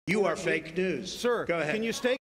You are fake news. Sir, go ahead. Can you stay